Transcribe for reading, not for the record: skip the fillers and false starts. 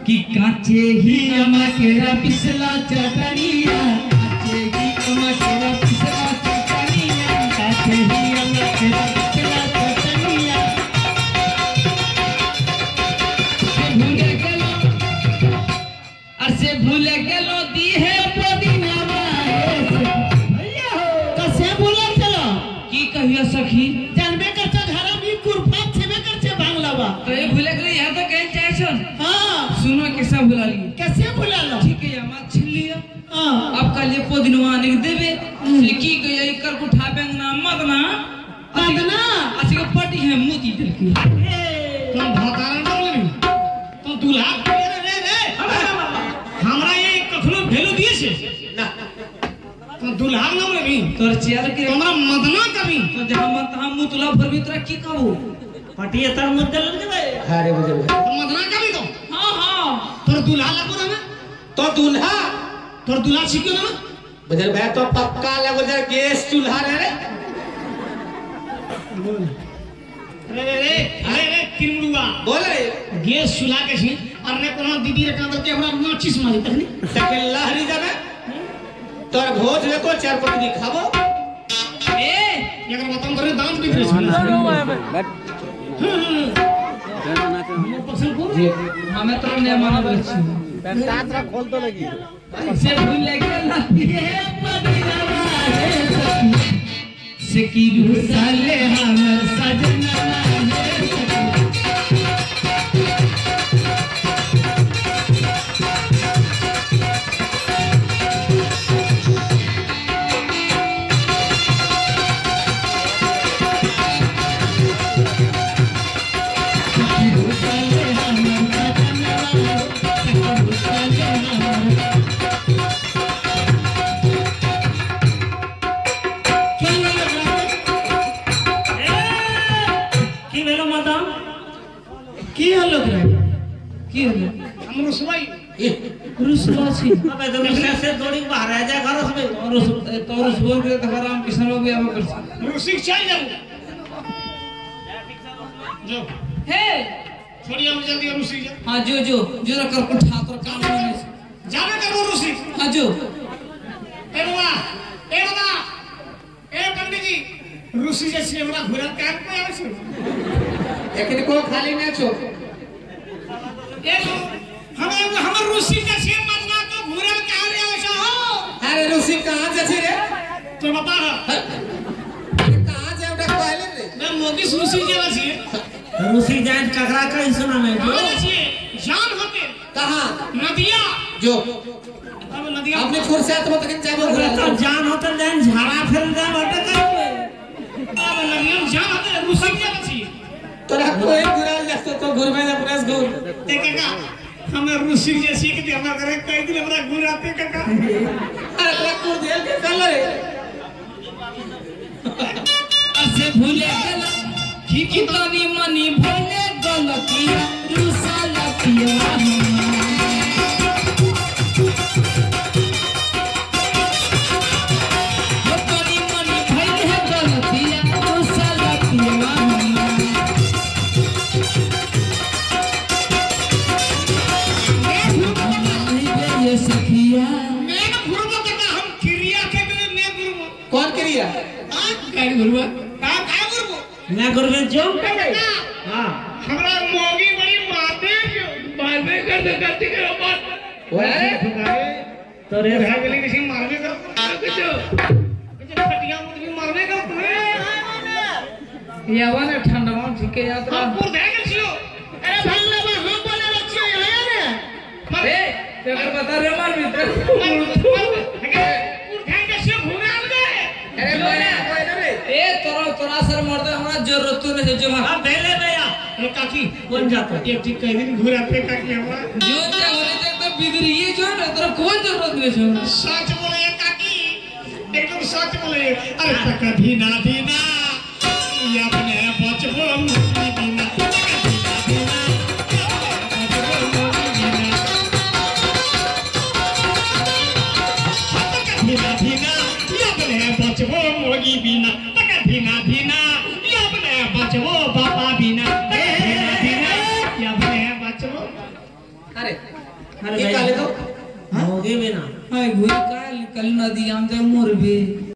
कि काचे ही अमाकेरा पिसला चटनिया काचे ही अमाकेरा पिसला चटनिया काचे ही अमाकेरा पिसला चटनिया से भूले गेलो दी है पुदीनावा भैया हो कसे भूले चलो की कहियो सखी जानबे करछ घरा में कुरफा छेबे करछ बांग्लावा तो ये भूले गेलो यहां तो कहीं जाय छन हां सुनो कैसे भुला ली कैसे भुला लो ठीक है हम छिल लिया हां अब कल ये पुदीनवा निक देबे से की गया कर को उठाबे ना मदना अच्छी को पटी है मोती दिल की तुम भतारा बोलबी तुम दूल्हा हमरा ये कखनो भेलू दिए छे ना तो दुल्हा नाम लेबी तोर चेयर के हमरा मदना कभी तो जहां मन तहां मुतला भरबी तोरा की कहबो पटिए तर मुद्दल लग जाए अरे बुझल तो मदना कभी तो हां हां तोर दुल्हा लगो ना तो दुल्हा तोर दुल्हा छिक्यो ना बुझल भाई तो पक्का लगो जर गैस चूल्हा रे बोल अरे किरमुआ बोल रे गैस चूल्हा के छी अरे कोनो दीदी रे कांदर के हमरा माचिस मारी तखनी तके लहरी जाबे तोर भोज ले को चार पटनी खाबो ए एकर बताम करे दांत बिखरे छै जी हमें तो ने मानब छी दांत रा खोल तो लगी से भूल लगे लाती है मदीनावा से की रुसाले हमर सजना रुसवासी अबे तो से थोड़ी बाहर आ जा घर में तो रुस बोल के तो राम किशन बाबू आवा कर रुसी चल जाऊ जो हे छोड़ी हम जल्दी रुसी जा हां जो जरा कर उठा तो काम में जाने कर वो रुसी हां जो ए बाबा ए पंडित जी रुसी जैसे हमरा घुरा काट पे आवे छो एकनी को खाली ना छो ए हमर रुसी का से मदना को घुरल कहां रे आवे छो अरे रुसी कहां जाछे रे तो बता कहां जाए उठा कहले रे मैं मोदी रुसी जेला छी रुसी जान ककरा का सुना में जो छी जान होते कहां नदिया जो अब नदिया अपने फुर्सत में तक जाबो तो जान होतल जान झाड़ा फिर जा बटे करबे अब नदिया जान होते रुसी जेला छी तोरा कोई घुरल जस्तो तो घुरबे ना पुरस घुर ते काका हमें रुसी जे सीख दे हमरा करे कई दिन हमरा घुराते काका अरे तोरा को देल के चल रे असे भूले गेला की तनी मनी भूले गलतिया रुसलतिया तनी मनी भूले गलतिया रुसलतिया कौन क्रिया काय गुरुवा काय गुरुवा ना गुरुवा जो हां हमरा मोगी बड़ी मारते मारबे कर दे करती करो बात ओए तोरे भाई गेली किसी मारबे कर कुछ कटिया मुर्गी मारबे कर तू यावा ने ठंडा में ठीक है यात्रा हम पूर दे गेल छियो अरे भंगला में हम बोले रखियो आया रे ए तेरे बता रे मार मित्र ए तोरा सर मरते हमरा जरूरत नहीं है जो हां पहले भैया ए काकी कौन जाता एक ठीक कह दिन घुराते काकी हमरा जो जा होने तक तो बिगड़िए जो ना तोरा कोई जरूरत नहीं है सच बोले काकी एकदम सच बोले अरे तक धीना धीना या अपने बचबो धीना बचबो मोगी बिना तक धीना धीना या बने बचबो बाबा बिना धीना धीना या बने बचबो अरे के काले तो होगे बिना हाय गुई काल कल नदी आम जा मोर भी